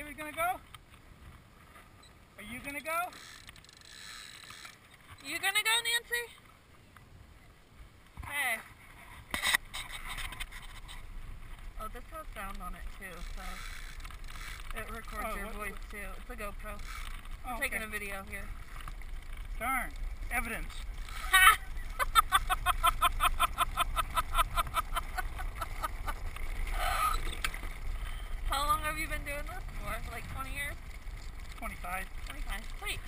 really gonna go? Are you gonna go? You gonna go, Nancy? Hey. Oh, this has sound on it too, so it records your voice too. It's a GoPro. I'm taking a video here. Darn. Evidence. How long have you been doing this for? Like 20 years? 25. 25. Sweet.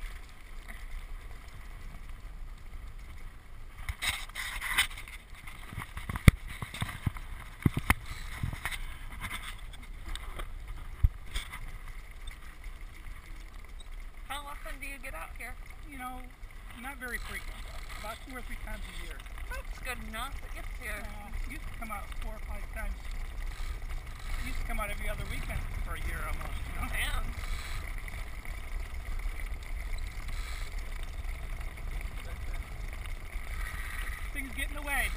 How often do you get out here? You know, not very frequent. About 2 or 3 times a year. That's good enough. It gets here. Used to come out 4 or 5 times. Used to come out every other weekend for a year almost. You know? Damn. Things get in the way.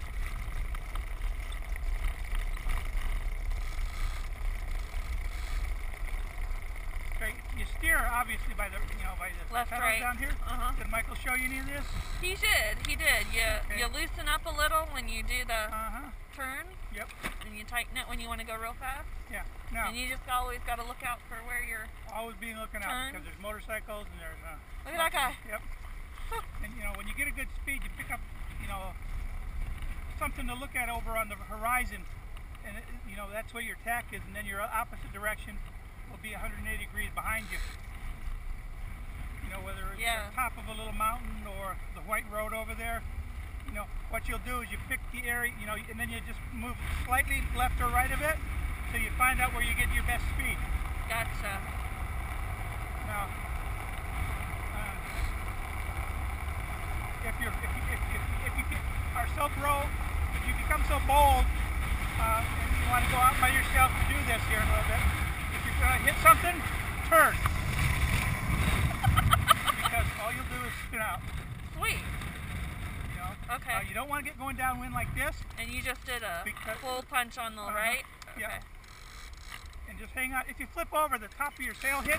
Okay, you steer obviously by the by the Left, pedals right. down here. Did Michael show you any of this? He did. He did. You loosen up a little when you do the turn. Yep. And you tighten it when you want to go real fast. Yeah. Now. And you just always got to look out for where you're. Always being looking out because there's motorcycles and there's. Look at that guy. Yep. And when you get a good speed, you pick up something to look at over on the horizon, and that's where your tack is, and then your opposite direction will be 180 degrees behind you. Whether it's the top of a little mountain or the white road over there. What you'll do is you pick the area, and then you just move slightly left or right of it, so you find out where you get your best speed. Gotcha. Now, if you are so if you become so bold, and you want to go out by yourself to do this here in a little bit, if you're going to hit something, turn. Because all you'll do is spin out. Sweet. Okay. You don't want to get going downwind like this. And you just did a full punch on the right? Okay. Yeah. And just hang on. If you flip over, the top of your sail hits.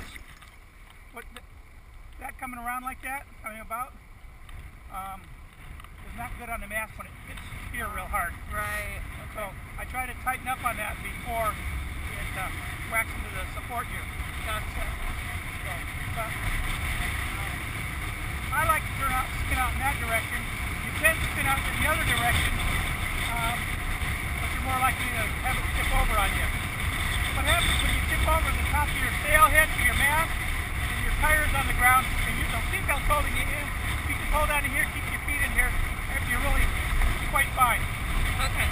That coming around like that, coming about, is not good on the mast when it hits here real hard. Right. Okay. So I try to tighten up on that before it whacks into the support gear. Gotcha. So, I like to spin out in that direction. You can spin out in the other direction, but you're more likely to have it tip over on you. What happens when you tip over, the top of your sail hits or your mast, and your tires on the ground, and your seatbelt's holding you in. You can hold out of here, keep your feet in here, if you're really quite fine. Okay.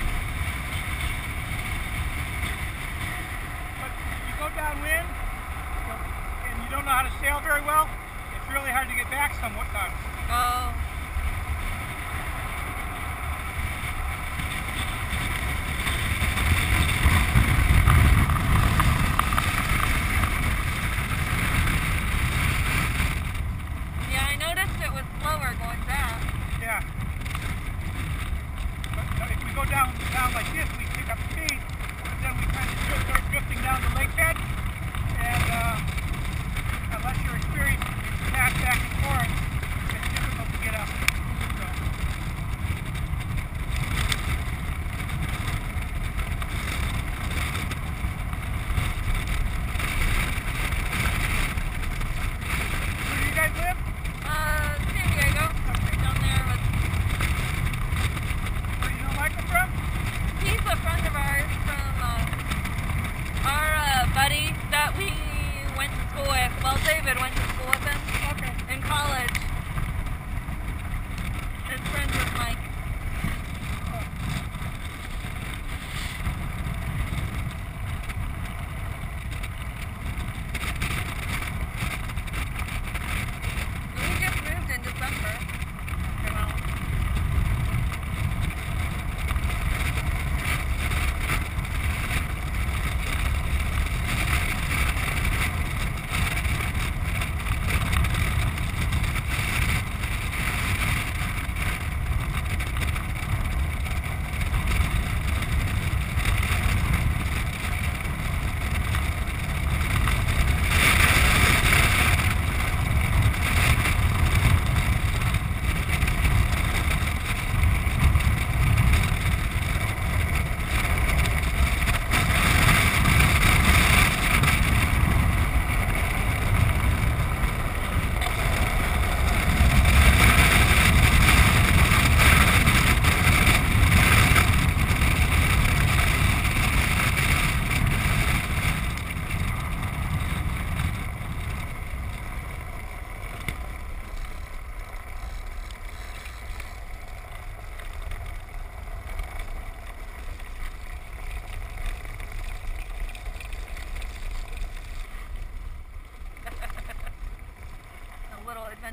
But if you go downwind, and you don't know how to sail very well, it's really hard to get back sometimes. Oh. Yeah, I noticed it was slower going back. Yeah. But if we go down like this, we pick up speed, but then we kind of start drifting down the lakehead, and unless you're experienced, pass back and forth, it's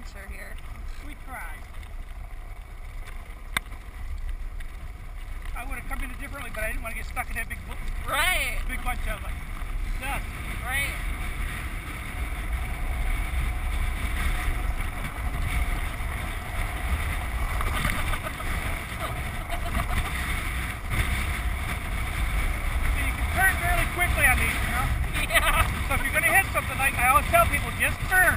adventure here. We tried. I would have come in it differently, but I didn't want to get stuck in that big bunch of like dust. Right. You can turn fairly quickly on these, you know? Yeah. So if you're going to hit something, like I always tell people, just turn.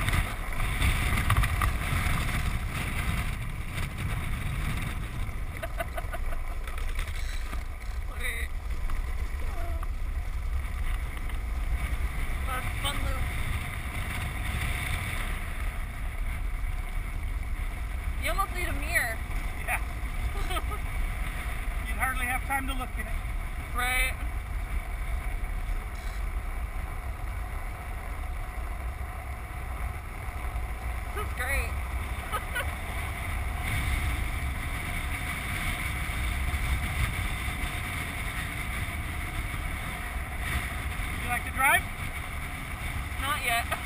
You almost need a mirror. Yeah. You'd hardly have time to look at it. Right. This is great. You like to drive? Not yet.